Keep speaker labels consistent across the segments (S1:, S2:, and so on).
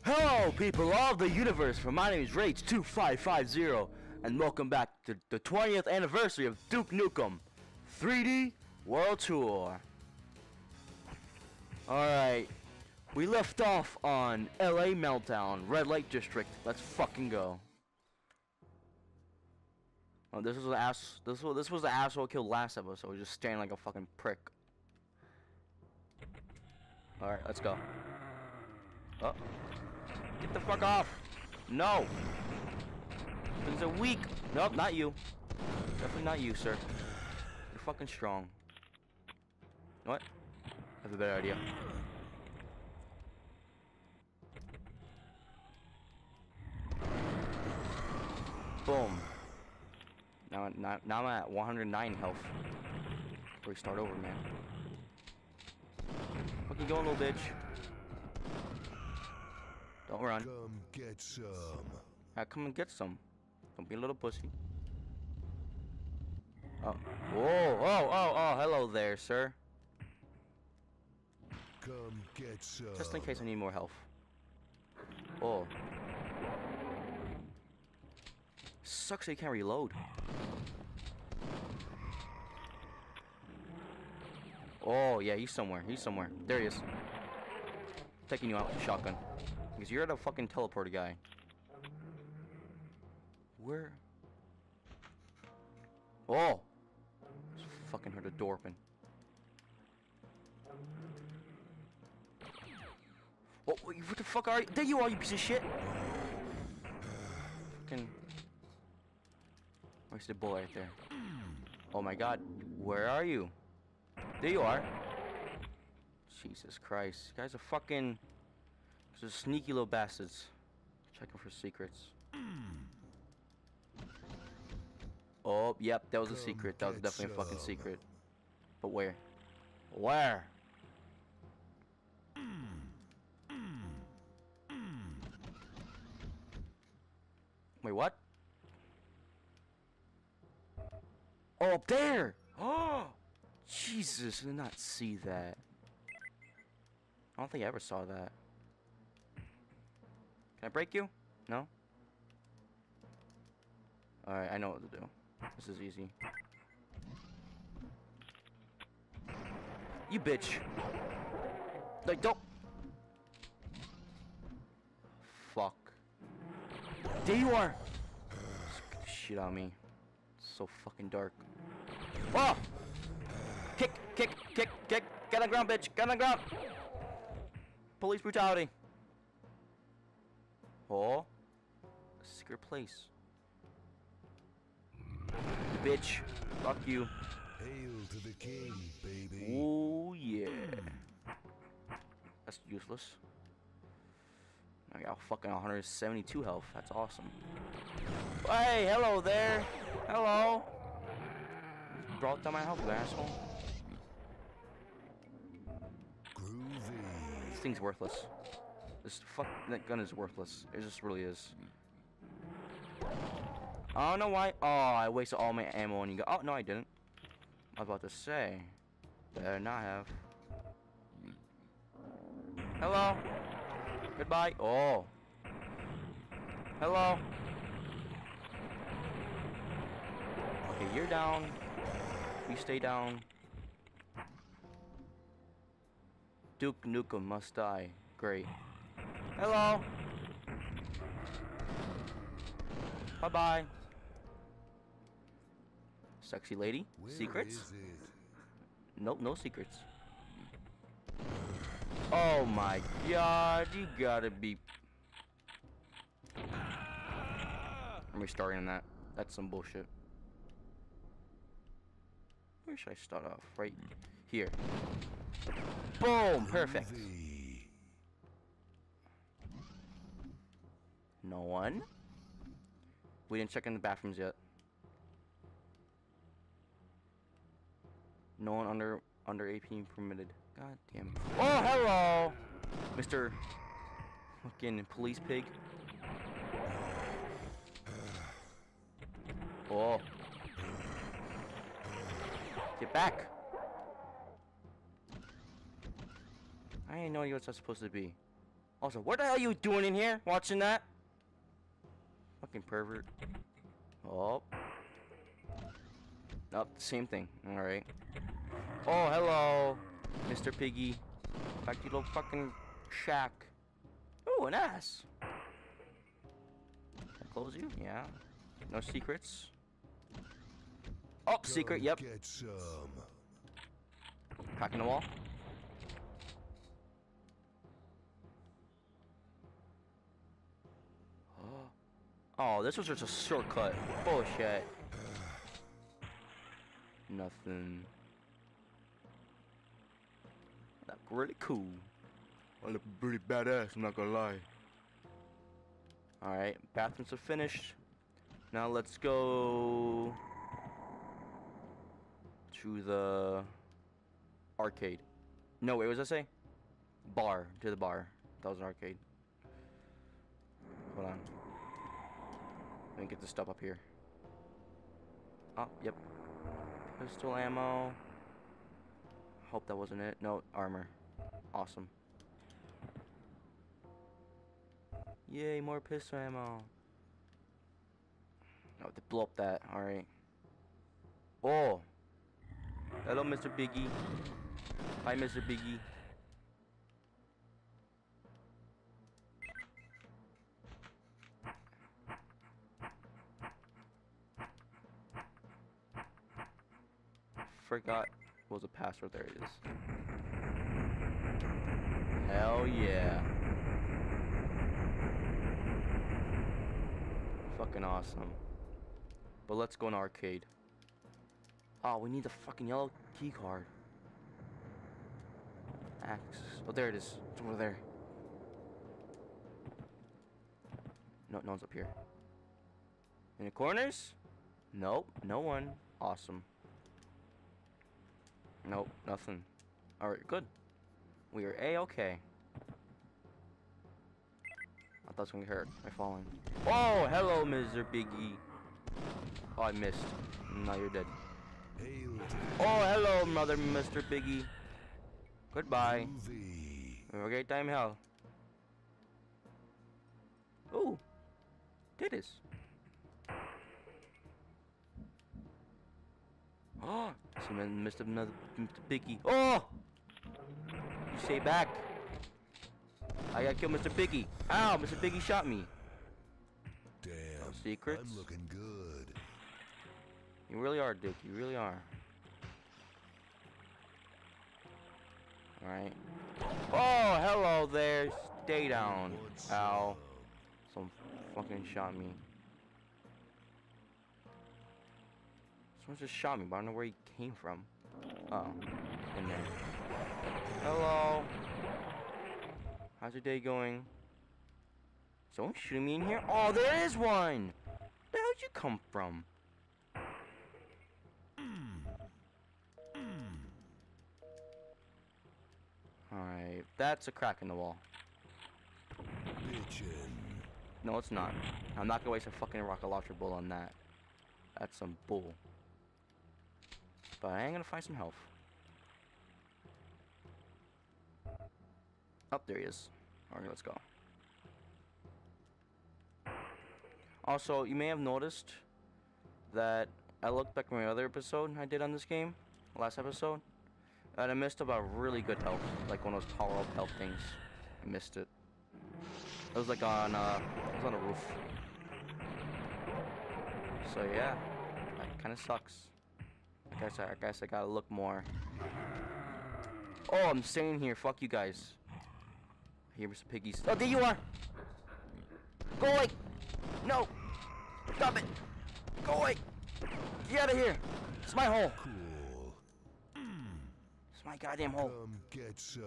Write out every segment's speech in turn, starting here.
S1: Hello, people of the universe. My name is Rage2550, and welcome back to the 20th anniversary of Duke Nukem 3D World Tour. Alright, we left off on LA Meltdown, Red Light District. Let's fucking go. Oh, this was the asshole killed last episode, just standing like a fucking prick. Alright, let's go. Oh. Get the fuck off! No! Things are weak! Nope, not you. Definitely not you, sir. You're fucking strong. What? I have a better idea. Boom. Now I'm at 109 health. Before we start over, man. Fucking go, little bitch. Don't run.
S2: Come get some.
S1: Come and get some. Don't be a little pussy. Oh. Whoa, oh, hello there, sir.
S2: Come get some.
S1: Just in case I need more health. Oh. Sucks that you can't reload. Oh, yeah, he's somewhere. He's somewhere. There he is. Taking you out with a shotgun. Because you're the fucking teleporter guy. Where? Oh! Just fucking heard a door open. Oh, what the fuck are you? There you are, you piece of shit! Fucking... Where's the bullet right there? Oh my god, where are you? There you are. Jesus Christ. You guys are fucking... Those are sneaky little bastards. Checking for secrets. Oh, yep, that was a secret. That was definitely a fucking secret. But where? Where? Wait, what? Oh, up there! Oh! Jesus, I did not see that. I don't think I ever saw that. Can I break you? No? Alright, I know what to do. This is easy. You bitch! Like, don't! Fuck. There you are! Get the shit out of me. It's so fucking dark. Oh! Kick! Kick! Kick! Kick! Get on the ground, bitch! Get on the ground! Police brutality! Oh, a secret place. Bitch, fuck you.
S2: Hail to the king, baby.
S1: Oh yeah. That's useless. I got fucking 172 health. That's awesome. Hey, hello there. Hello. You brought down my health, you asshole.
S2: Groovy.
S1: This thing's worthless. That gun is worthless. It just really is. I don't know why. Oh, I wasted all my ammo on you. Oh, no, I didn't. I was about to say. Better not have. Hello. Goodbye. Oh. Hello. Okay, you're down. You stay down. Duke Nukem must die. Great. Hello. Bye-bye. Sexy lady.
S2: Where
S1: Secrets?
S2: is it?
S1: Nope, no secrets. Oh my god, you gotta be... I'm restarting that. That's some bullshit. Where should I start off? Right here. Boom! Perfect.
S2: Groovy.
S1: No one? We didn't check in the bathrooms yet. No one under 18 permitted. God damn it. Oh, hello! Mr. fucking police pig. Oh. Get back! I didn't know what that's supposed to be. Also, what the hell are you doing in here? Watching that? Fucking pervert. Oh. Nope, same thing. Alright. Oh, hello, Mr. Piggy. Back to your little fucking shack. Ooh, an ass. Can I close you? Yeah. No secrets. Oh, secret, yep.
S2: Get some.
S1: Crack in the wall. Oh, this was just a shortcut. Bullshit. Nothing. That really cool. I look pretty badass, I'm not gonna lie. Alright, bathrooms are finished. Now let's go to the arcade. No, wait, what was I say? Bar. To the bar. That was an arcade. Hold on. Let me get this stuff up here. Oh, yep. Pistol ammo. Hope that wasn't it. No, armor. Awesome. Yay, more pistol ammo. Oh, to blow up that. Alright. Oh. Hello, Mr. Biggie. Hi, Mr. Biggie. Forgot what was the password. There it is. Hell yeah. Fucking awesome. But let's go in arcade. Oh, we need the fucking yellow key card. Axe. Oh, there it is. It's over there. No, no one's up here. In the corners? Nope, no one. Awesome. Nope, nothing. Alright, good. We are A-okay. I thought I was gonna get hurt by falling. Oh, hello, Mr. Biggie. Oh, I missed. Now you're dead.
S2: Hail
S1: Oh, hello, Mr. Biggie. Goodbye.
S2: groovy.
S1: Have a great time, hell. Ooh. Titties. Oh, see, Mr. Biggie. Oh! You stay back. I gotta kill Mr. Biggie. Ow, Mr. Biggie shot me.
S2: Damn.
S1: No secrets.
S2: I'm looking good.
S1: You really are, Dick. You really are. Alright. Oh, hello there. Stay down.
S2: Want
S1: Ow.
S2: some?
S1: Some fucking shot me. Someone just shot me, but I don't know where he came from. Oh. In there. Hello. How's your day going? Someone shooting me in here? Oh, there is one! Where how'd you come from? Alright, that's a crack in the wall.
S2: Bitchin'.
S1: No, it's not. I'm not gonna waste a fucking rocket launcher bullet on that. That's some bull. But I am gonna find some health. Oh, there he is. Alright, let's go. Also, you may have noticed that I looked back at my other episode I did on this game, last episode, and I missed about really good health, like one of those power-up health things. I missed it. It was like on, it was on a roof. So yeah, that kind of sucks. I guess I gotta look more. Oh, I'm staying here. Fuck you guys. Here, Mr. Piggies. Oh, there you are. Go away. No. Stop it. Go away. Get out of here. It's my hole.
S2: Cool.
S1: It's my goddamn hole.
S2: Come get some.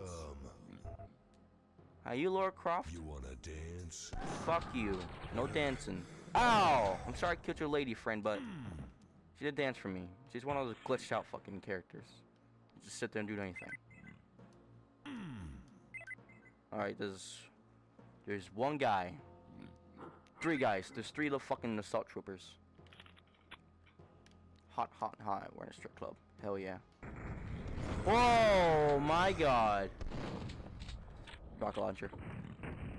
S1: Are you Laura Croft?
S2: You wanna dance?
S1: Fuck you. No dancing. Ow! I'm sorry I killed your lady friend, but she did dance for me. She's one of those glitched out fucking characters. Just sit there and do anything. Alright, there's one guy. 3 guys. There's 3 little fucking assault troopers. Hot, hot, hot. We're in a strip club. Hell yeah. Whoa, my god. Rocket launcher.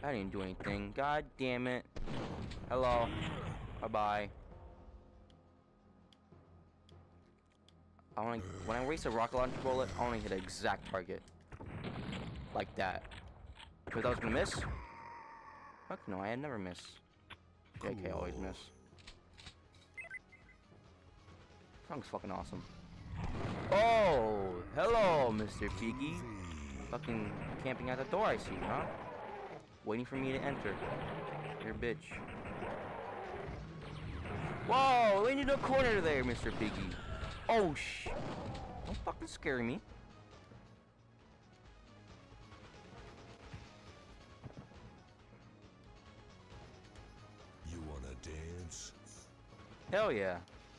S1: I didn't do anything. God damn it. Hello. Bye-bye. When I waste a rocket launcher bullet, I only hit an exact target. Like that. Because I was gonna miss? Fuck no, I had never miss. JK always miss. Song's fucking awesome. Oh, hello, Mr. Piggy. Fucking camping at the door, I see, huh? Waiting for me to enter. You're a bitch. Whoa, lean into the corner there, Mr. Piggy. Oh, don't fucking scare me.
S2: You wanna dance?
S1: Hell yeah.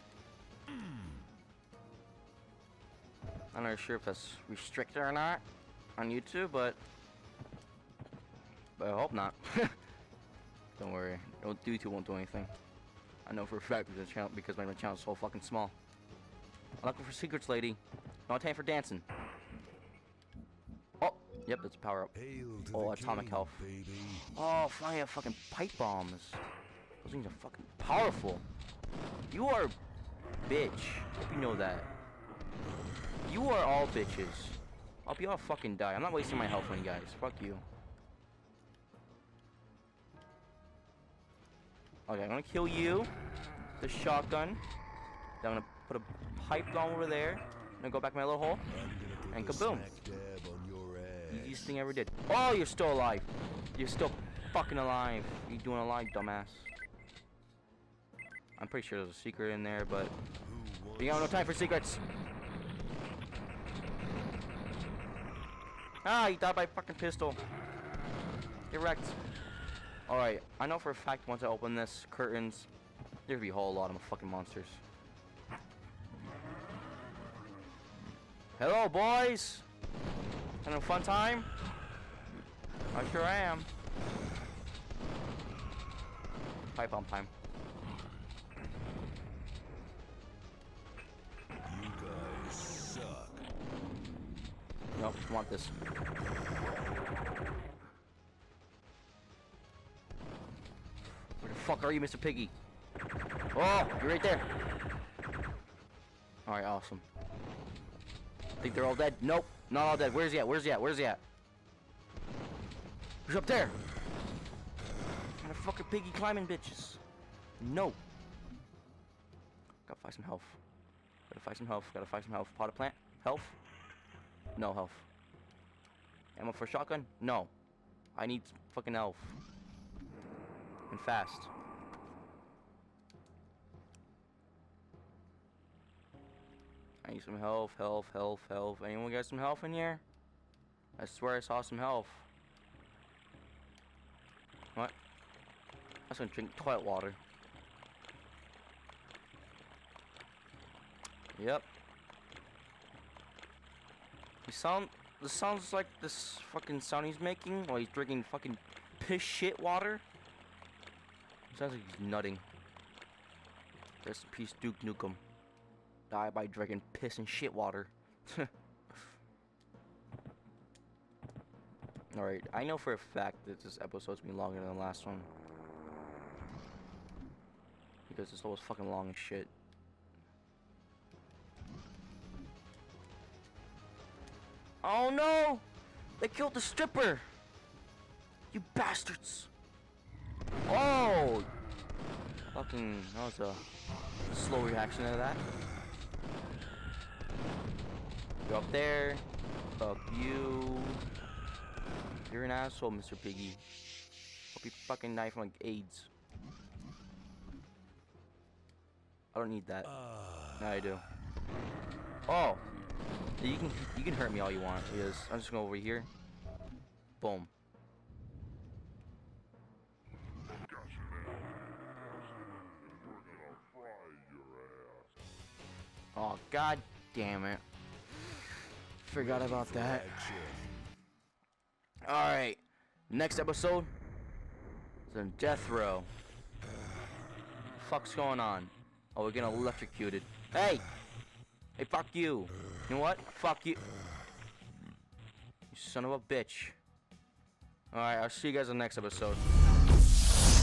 S1: I'm not sure if that's restricted or not on YouTube, but I hope not. Don't worry, YouTube won't do anything. I know for a fact because my channel is so fucking small. I'm looking for secrets, lady. No time for dancing. Oh, yep, that's a power up.
S2: Hail to
S1: Oh,
S2: the
S1: atomic
S2: king,
S1: health.
S2: baby.
S1: Oh, finally, I have fucking pipe bombs. Those things are fucking powerful. You are a bitch. Hope you know that. You are all bitches. I'll be all fucking die. I'm not wasting my health on you guys. Fuck you. Okay, I'm gonna kill you. The shotgun. Then I'm gonna put a pipe bomb over there. I'm gonna go back in my little hole.
S2: I'm
S1: And
S2: gonna put
S1: kaboom.
S2: a smack dab on your ass.
S1: Easiest thing I ever did. Oh, you're still alive. You're still fucking alive. What are you doing alive, dumbass? I'm pretty sure there's a secret in there, but
S2: Who
S1: we got no
S2: wants
S1: time for secrets. Ah, you died by fucking pistol. Get wrecked. Alright, I know for a fact once I open this curtains, there'll be a whole lot of fucking monsters. Hello, boys! Having a fun time? I sure am. Pipe bomb time.
S2: You guys suck.
S1: Nope, I want this. Where the fuck are you, Mr. Piggy? Oh, you're right there. Alright, awesome. Think they're all dead? Nope, not all dead. Where's he at? Where's he at? Where's he at? Who's up there? Kind of fucking piggy climbing bitches. No. Gotta find some health. Gotta find some health. Gotta find some health. Pot of plant? Health? No health. Ammo for shotgun? No. I need some fucking health. And fast. I need some health, health, health, health. Anyone got some health in here? I swear I saw some health. What? I was gonna drink toilet water. Yep. This sounds like this fucking sound he's making while he's drinking fucking piss shit water. Sounds like he's nutting. Rest in peace, Duke Nukem. Die by drinking piss and shit water. Alright, I know for a fact that this episode's gonna be longer than the last one. Because this one was fucking long as shit. Oh no! They killed the stripper! You bastards! Oh! Fucking, that was a slow reaction to that. You're up there. Fuck you. You're an asshole, Mr. Piggy. Hope you fucking die from like AIDS. I don't need that. No, I do. Oh! You can hurt me all you want, because I'm just going over here. Boom. Oh, god damn it. Forgot about that. Alright. Next episode is on death row. Fuck's going on? Oh, we're getting electrocuted. Hey! Hey, fuck you. You know what? Fuck you. You son of a bitch. Alright, I'll see you guys in the next episode.